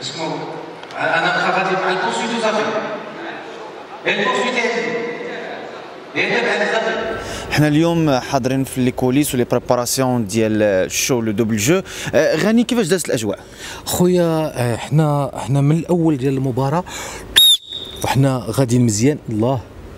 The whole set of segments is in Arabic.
اسمه انا غادي مع البورسويت وصافي. البورسويت احنا اليوم حاضرين في لي كوليس ولي بريباراسيون ديال الشو لو دوبل جو. غاني كيفاش دازت الاجواء؟ خويا احنا من الاول ديال المباراه وحنا غاديين مزيان. الله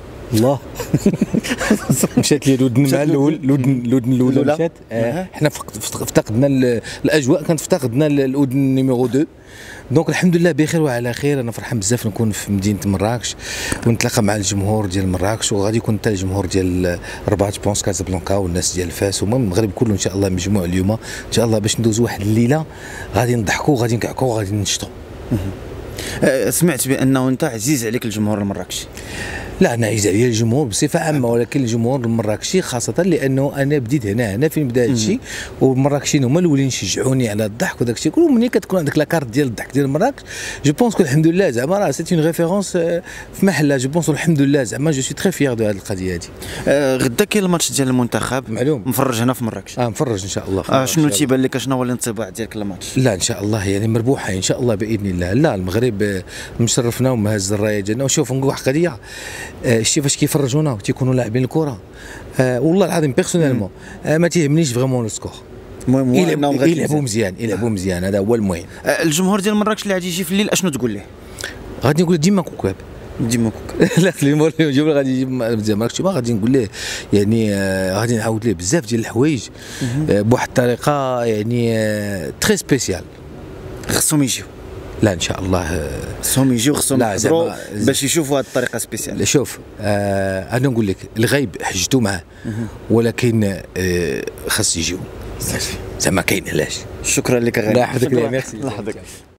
مشات لي الودن مع الودن الاولى مشات. حنا افتقدنا الاجواء، كانت افتقدنا الودن نيميرو 2. دونك الحمد لله بخير وعلى خير. انا فرحان بزاف نكون في مدينه مراكش ونتلاقى مع الجمهور ديال مراكش، وغادي يكون حتى الجمهور ديال الرباط بونس كازابلانكا والناس ديال فاس المغرب كله ان شاء الله مجموع اليوم ان شاء الله باش ندوزو واحد الليله غادي نضحكوا وغادي نكعكوا وغادي نشطوا. سمعت بانه انت عزيز عليك الجمهور المراكشي. لا انا عزيز عليا الجمهور بصفه عامه، ولكن الجمهور المراكشي خاصه لانه انا بديت هنا فين بدا هذا الشيء، والمراكشيين هما الاولين يشجعوني على الضحك وداك الشيء كله. ملي كتكون عندك لاكارت ديال الضحك ديال مراكش جو بونس كو الحمد لله زعما راه سيت اون ريفيرونس في محلها. جو بونس الحمد لله زعما جو سوي تري فيير دو هذه القضيه هذه. غدا كاين الماتش ديال المنتخب معلوم مفرج هنا في مراكش. مفرج ان شاء الله. شنو تيبان لك؟ شنو هو الانطباع ديالك للماتش؟ لا ان شاء الله يعني مربوحه ان شاء الله باذن الله. لا المغرب مشرفنا ومهز الرايه ديالنا. وشوف نقول واحد القضيه، الشيء فاش كيفرجونا وتيكونوا لاعبين الكره والله العظيم بيرسونيلمون ما تيهمنيش فريمون السكور. المهم يلعبوا مزيان هذا هو المهم. الجمهور ديال مراكش اللي غادي يجي في الليل اشنو تقول ليه؟ غادي نقول ديما كوكاب لا اليوم غادي يجي مزيان مراكش غادي نقول ليه يعني غادي نعاود ليه بزاف ديال الحوايج بواحد الطريقه يعني تري سبيسيال. خصهم يجيو. لا ان شاء الله خصهم يجيو، خصهم يحضروا باش يشوفوا هذه الطريقه سبيسيال. شوف انا نقول لك الغيب حجتو معاه، ولكن خاص يجيو زعما كاين علاش. شكرا لك غالي. الله يحفظك. ميرسي.